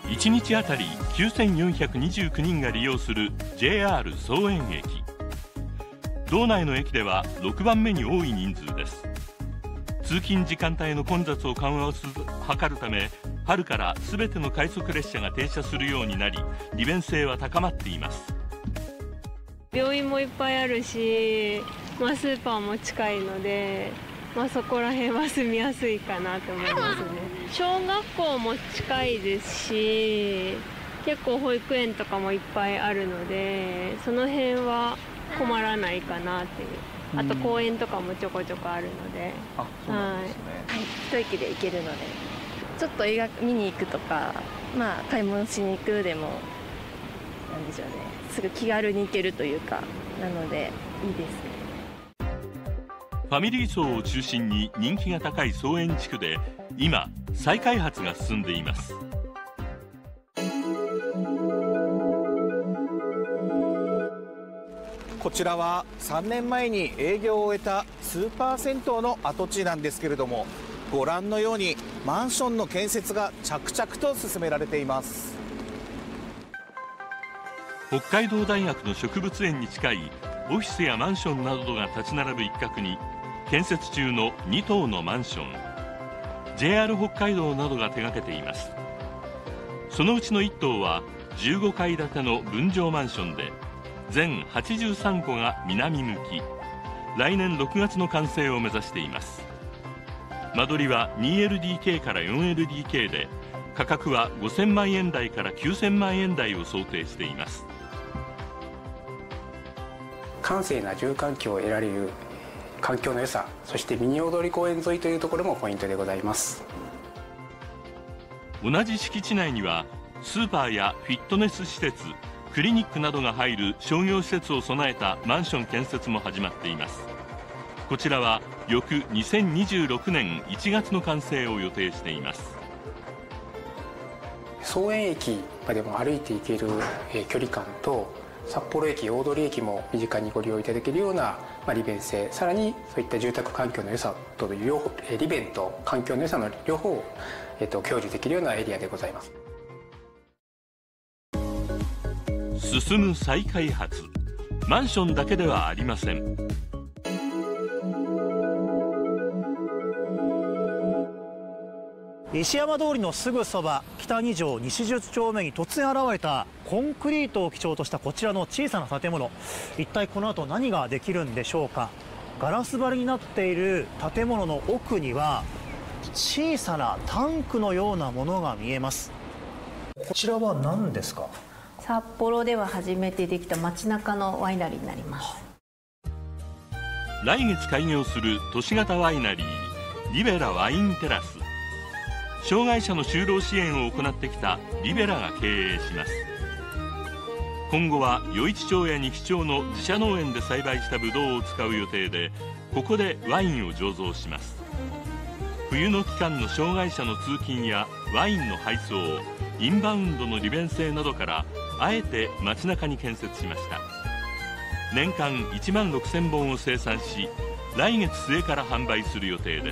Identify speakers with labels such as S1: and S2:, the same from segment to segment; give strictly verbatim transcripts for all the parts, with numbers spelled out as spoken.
S1: いちにちあたりきゅうせんよんひゃくにじゅうきゅうにんが利用する ジェイアール 総園駅。道内の駅ではろくばんめに多い人数です。通勤時間帯の混雑を緩和を図るため、春からすべての快速列車が停車するようになり、利便性は高まっています。
S2: 病院もいっぱいあるし、まあ、スーパーも近いので、まあ、そこら辺は住みやすいかなと思いますね。小学校も近いですし、結構保育園とかもいっぱいあるので、その辺は困らないかなっていう。あと公園とかもちょこちょこあるので、
S3: あ、そうなんですね。
S4: はい、一息で行けるので、ちょっと映画見に行くとか、まあ買い物しに行くでも、なんでしょうね、すぐ気軽に行けるというか、なのでいいですね。
S1: ファミリー層を中心に人気が高い総園地区で今再開発が進んでいます。
S3: こちらはさんねんまえに営業を終えたスーパー銭湯の跡地なんですけれども、ご覧のようにマンションの建設が着々と進められています。
S1: 北海道大学の植物園に近いオフィスやマンションなどが立ち並ぶ一角に建設中のに棟のマンション、 ジェイアール 北海道などが手掛けています。そのうちのいっ棟はじゅうごかい建ての分譲マンションで、全はちじゅうさんこが南向き、来年ろくがつの完成を目指しています。間取りは にエルディーケー から よんエルディーケー で、価格はごせんまんえん台からきゅうせんまんえん台を想定しています。
S5: 閑静な住環境を得られる環境の良さ、そしてミニ大通公園沿いというところもポイントでございます。
S1: 同じ敷地内にはスーパーやフィットネス施設、クリニックなどが入る商業施設を備えたマンション建設も始まっています。こちらは翌にせんにじゅうろくねんいちがつの完成を予定しています。
S5: 総園駅までも歩いて行ける距離感と、札幌駅、大通駅も身近にご利用いただけるような利便性、さらにそういった住宅環境の良さという両方、利便と環境の良さの両方を、えっと、享受できるようなエリアでございます。
S1: 進む再開発、マンションだけではありません。
S6: 石山通りのすぐそば、北二条西十丁目に突然現れたコンクリートを基調としたこちらの小さな建物、一体この後何ができるんでしょうか。ガラス張りになっている建物の奥には小さなタンクのようなものが見えます。こちらは何ですか？
S7: 札幌では初めてできた街中のワイナリーになります。
S1: 来月開業する都市型ワイナリー、リベラワインテラス。障害者の就労支援を行ってきたリベラが経営します。今後は余市町や二木町の自社農園で栽培したブドウを使う予定で、ここでワインを醸造します。冬の期間の障害者の通勤やワインの配送、インバウンドの利便性などから、あえて街中に建設しました。年間いちまんろくせんぼんを生産し、来月末から販売する予定です。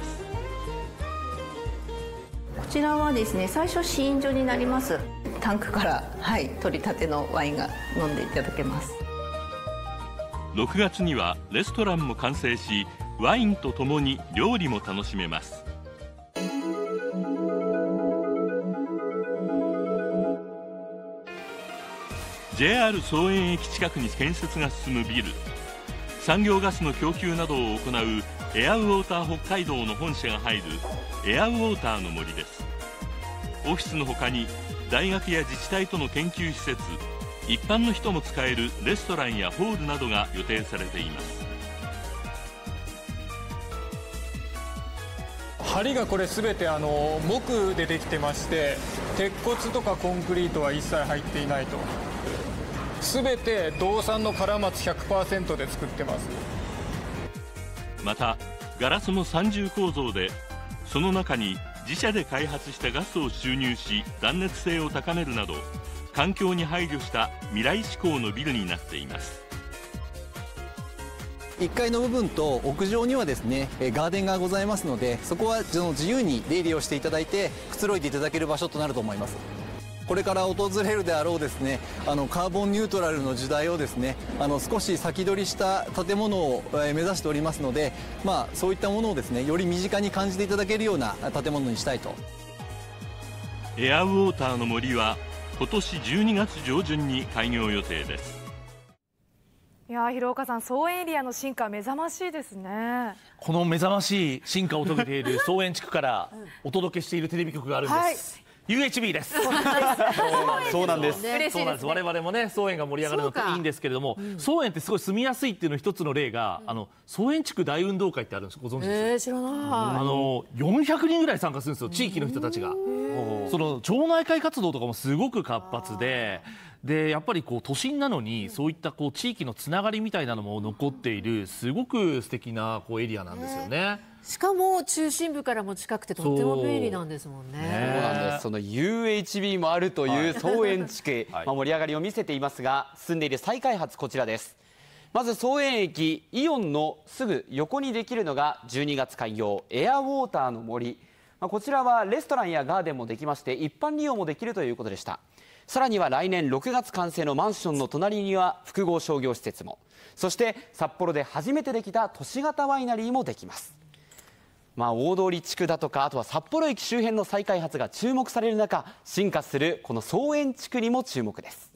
S7: こちらはですね、最初試飲所になります。タンクから、はい、取りたてのワインが飲んでいただけます。
S1: ろくがつにはレストランも完成し、ワインとともに料理も楽しめます。ジェイアール 総園駅近くに建設が進むビル、産業ガスの供給などを行うエアウォーター北海道の本社が入るエアウォーターの森です。オフィスのほかに大学や自治体との研究施設、一般の人も使えるレストランやホールなどが予定されています。
S8: 梁がこれ全てあの木でできてまして、鉄骨とかコンクリートは一切入っていないと。全て道産のカラマツ ひゃくパーセント で作ってます。
S1: またガラスも三重構造で、その中に自社で開発したガスを注入し断熱性を高めるなど、環境に配慮した未来志向のビルになっています。
S9: いっかいの部分と屋上にはですねガーデンがございますので、そこは自由に出入りをしていただいてくつろいでいただける場所となると思います。 これから訪れるであろうですね、あのカーボンニュートラルの時代をですね、あの少し先取りした建物を目指しておりますので、まあ、そういったものをですね、より身近に感じていただけるような建物にしたいと。
S1: エアウォーターの森は今年じゅうにがつ上旬に開業予定です。
S10: いやー、広岡さん、草園エリアの進化目覚ましいですね。
S11: この目覚ましい進化を遂げている草園地区からお届けしているテレビ局があるんです、はい、ユーエイチビー です。
S12: そうなんです。
S11: 嬉しいですね。我々もね、草園が盛り上がるのっていいんですけれども、うん、草園ってすごい住みやすいっていうの一つの例が、うん、あの草園地区大運動会ってあるんです。ご存知ですか？
S12: えー、知らない。
S11: あのよんひゃくにんぐらい参加するんですよ、地域の人たちが。その町内会活動とかもすごく活発で。でやっぱりこう都心なのにそういったこう地域のつながりみたいなのも残っているすごく素敵なこうエリアなんですよね。
S12: しかも中心部からも近くてとっても便利なんですもんね。
S13: そうなんです。その ユーエイチビー もあるという草園地区、はい、まあ、盛り上がりを見せていますが、進んでいる再開発こちらです。まず草園駅イオンのすぐ横にできるのがじゅうにがつ開業エアウォーターの森、まあ、こちらはレストランやガーデンもできまして一般利用もできるということでした。さらには来年ろくがつ完成のマンションの隣には複合商業施設も、そして札幌で初めてできた都市型ワイナリーもできます。まあ、大通地区だとか、あとは札幌駅周辺の再開発が注目される中、進化するこの草園地区にも注目です。